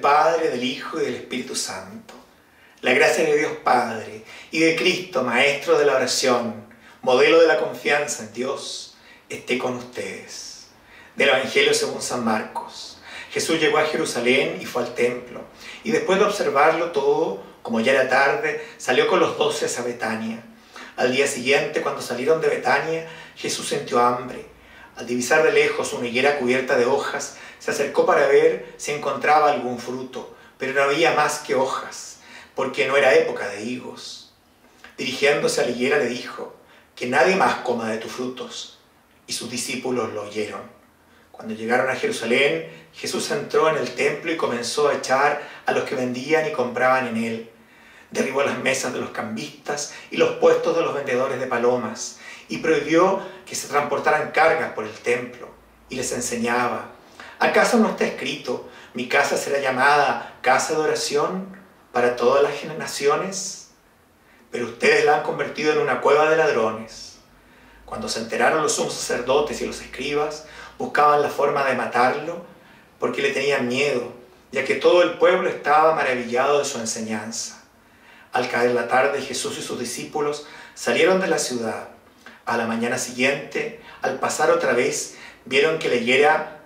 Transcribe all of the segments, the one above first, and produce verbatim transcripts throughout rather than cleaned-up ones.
Padre, del Hijo y del Espíritu Santo. La gracia de Dios Padre y de Cristo, Maestro de la oración, modelo de la confianza en Dios, esté con ustedes. Del Evangelio según San Marcos. Jesús llegó a Jerusalén y fue al templo, y después de observarlo todo, como ya era tarde, salió con los doce a Betania. Al día siguiente, cuando salieron de Betania, Jesús sintió hambre. Al divisar de lejos una higuera cubierta de hojas, se acercó para ver si encontraba algún fruto, pero no había más que hojas, porque no era época de higos. Dirigiéndose a la higuera le dijo: que nadie más coma de tus frutos. Y sus discípulos lo oyeron. Cuando llegaron a Jerusalén, Jesús entró en el templo y comenzó a echar a los que vendían y compraban en él. Derribó las mesas de los cambistas y los puestos de los vendedores de palomas, y prohibió que se transportaran cargas por el templo, y les enseñaba: ¿acaso no está escrito, mi casa será llamada casa de oración para todas las generaciones? Pero ustedes la han convertido en una cueva de ladrones. Cuando se enteraron los sumos sacerdotes y los escribas, buscaban la forma de matarlo, porque le tenían miedo, ya que todo el pueblo estaba maravillado de su enseñanza. Al caer la tarde, Jesús y sus discípulos salieron de la ciudad. A la mañana siguiente, al pasar otra vez, vieron que la higuera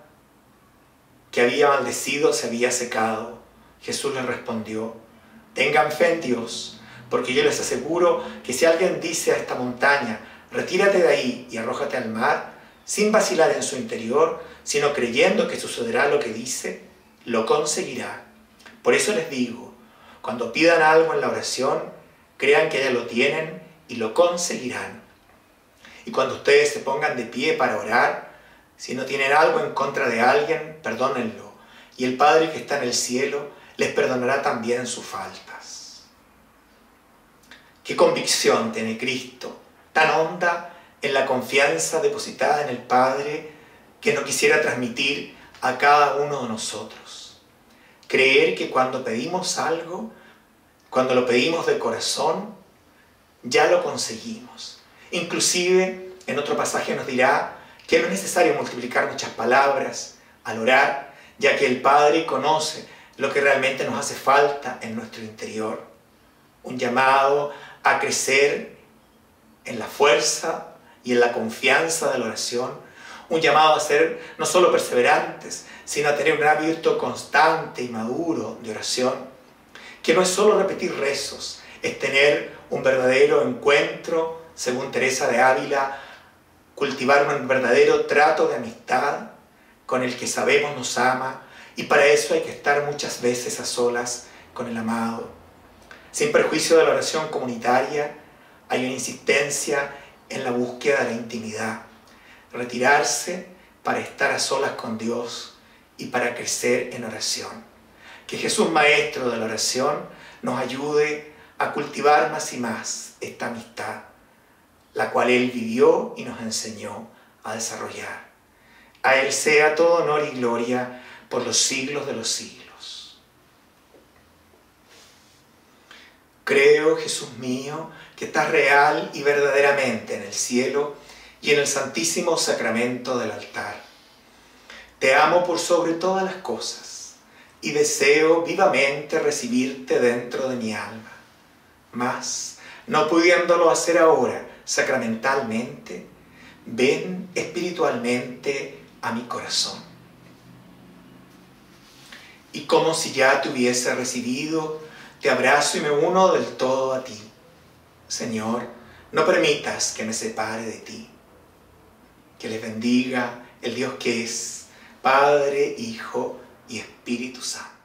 que había maldecido se había secado. Jesús les respondió: tengan fe en Dios, porque yo les aseguro que si alguien dice a esta montaña, retírate de ahí y arrójate al mar, sin vacilar en su interior, sino creyendo que sucederá lo que dice, lo conseguirá. Por eso les digo, cuando pidan algo en la oración, crean que ya lo tienen y lo conseguirán. Y cuando ustedes se pongan de pie para orar, si no tienen algo en contra de alguien, perdónenlo, y el Padre que está en el cielo les perdonará también sus faltas. ¿Qué convicción tiene Cristo, tan honda en la confianza depositada en el Padre, que no quisiera transmitir a cada uno de nosotros? Creer que cuando pedimos algo, cuando lo pedimos de corazón, ya lo conseguimos. Inclusive, en otro pasaje nos dirá que no es necesario multiplicar muchas palabras al orar, ya que el Padre conoce lo que realmente nos hace falta en nuestro interior. Un llamado a crecer en la fuerza y en la confianza de la oración. Un llamado a ser no solo perseverantes, sino a tener un hábito constante y maduro de oración, que no es solo repetir rezos, es tener un verdadero encuentro, según Teresa de Ávila, cultivar un verdadero trato de amistad con el que sabemos nos ama, y para eso hay que estar muchas veces a solas con el amado. Sin perjuicio de la oración comunitaria, hay una insistencia en la búsqueda de la intimidad, retirarse para estar a solas con Dios y para crecer en oración. Que Jesús, Maestro de la oración, nos ayude a cultivar más y más esta amistad, la cual Él vivió y nos enseñó a desarrollar. A Él sea todo honor y gloria por los siglos de los siglos. Creo, Jesús mío, que estás real y verdaderamente en el cielo y en el santísimo sacramento del altar. Te amo por sobre todas las cosas y deseo vivamente recibirte dentro de mi alma. Mas, no pudiéndolo hacer ahora sacramentalmente, ven espiritualmente a mi corazón. Y como si ya te hubiese recibido, te abrazo y me uno del todo a ti. Señor, no permitas que me separe de ti. Que les bendiga el Dios que es Padre, Hijo y Espíritu Santo.